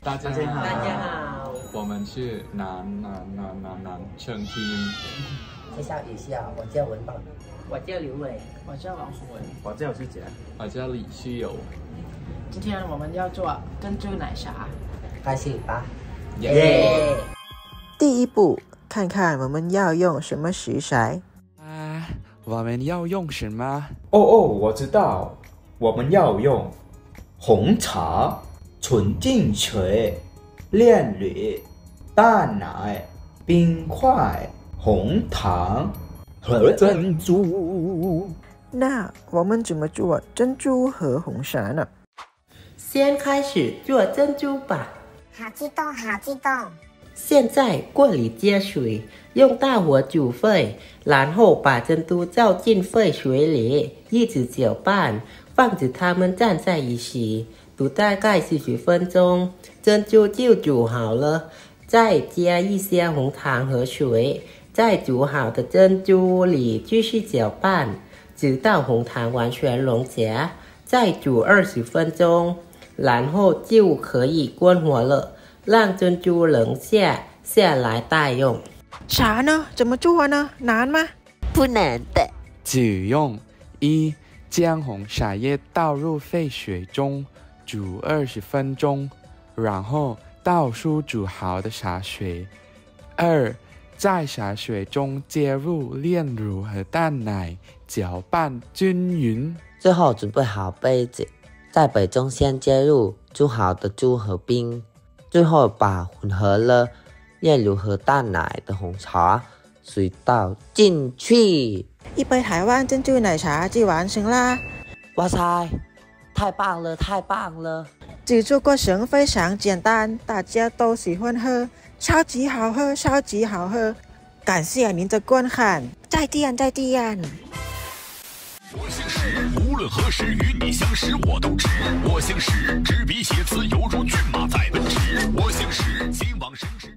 大家大家好，我们是南成 team。 介绍一下，我叫文豹， 我叫刘伟， 我叫王宏文， 我叫志杰， 我叫李旭友。 今天我们要做珍珠奶茶， 开始吧！ 耶！ 第一步，看看我们要用什么食材。 我们要用什么？ 哦，我知道，我们要用红茶、纯净水、炼乳、蛋奶、冰块、红糖和珍珠。 那我们怎么做珍珠和红茶呢？ 先开始做珍珠吧。 好激动，好激动！ 现在锅里加水，用大火煮沸，然后把珍珠倒进沸水里，一直搅拌，防止它们粘在一起。煮大概40分钟，珍珠就煮好了。再加一些红糖和水，在煮好的珍珠里继续搅拌，直到红糖完全溶解。再煮20分钟，然后就可以关火了。让珍珠冷下来待用。 茶呢？怎么做呢？难吗？ 不难的。 只用1将红茶叶倒入沸水中煮20分钟，然后倒出煮好的茶水。2在茶水中加入炼乳和蛋奶，搅拌均匀。 最后准备好杯子，在杯中先加入煮好的猪和冰，最后把混合了炼乳和蛋奶的红茶水倒进去， 一杯台湾珍珠奶茶就完成啦！ 哇塞，太棒了，太棒了！ 制作过程非常简单，大家都喜欢喝，超级好喝，超级好喝！感谢您的观看，再见，再见。 我姓石，无论何时与你相识我都值。我姓石，执笔写词犹如骏马在奔驰。我姓石，今往深知。